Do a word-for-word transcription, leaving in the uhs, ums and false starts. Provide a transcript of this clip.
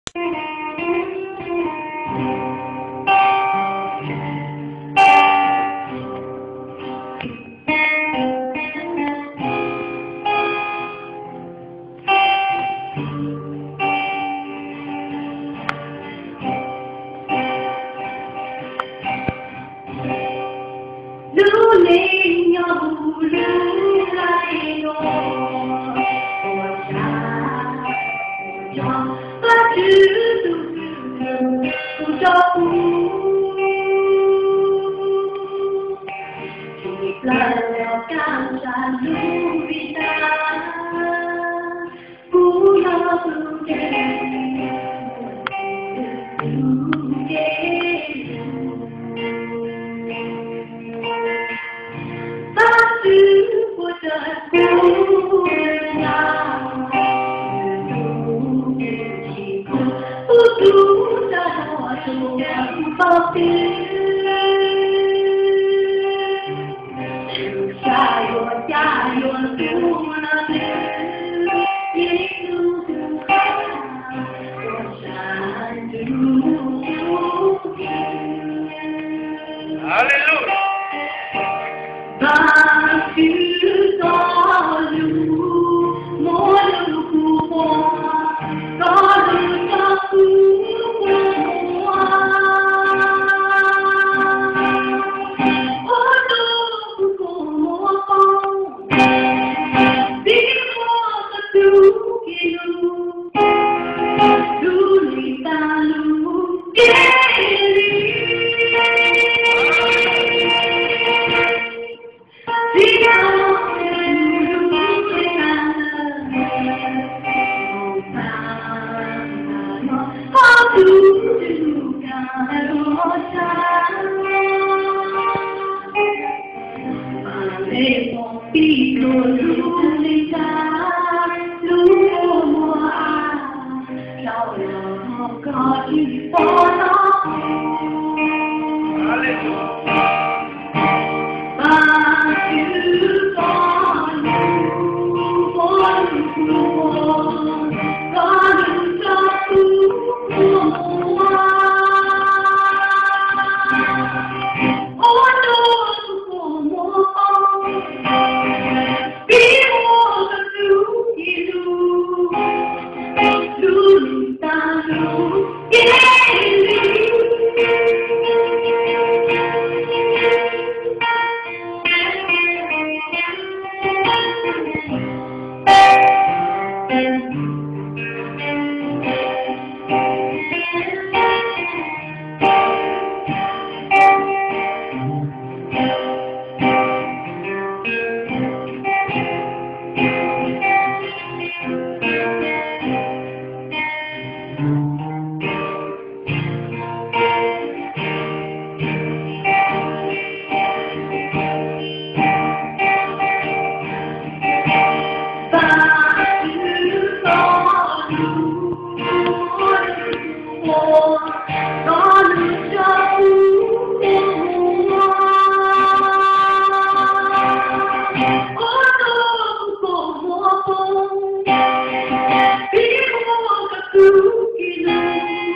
路灵呀路路来哟，我家我家把知足不着苦，去来了冈山路比大，不要不给不给。是我的姑娘，不辛苦，不读的我说宝贝，下哟下哟读了字，一路读好，我山住平。 哈利路亚。 那去大路，莫路苦花，大路上苦花，我都不莫放，比我的路给路，路里大路给里。只要我路最难的，好路路赶落山，把雷锋逼落路里山，路莫啊，绕绕高举波浪。比我的足迹路。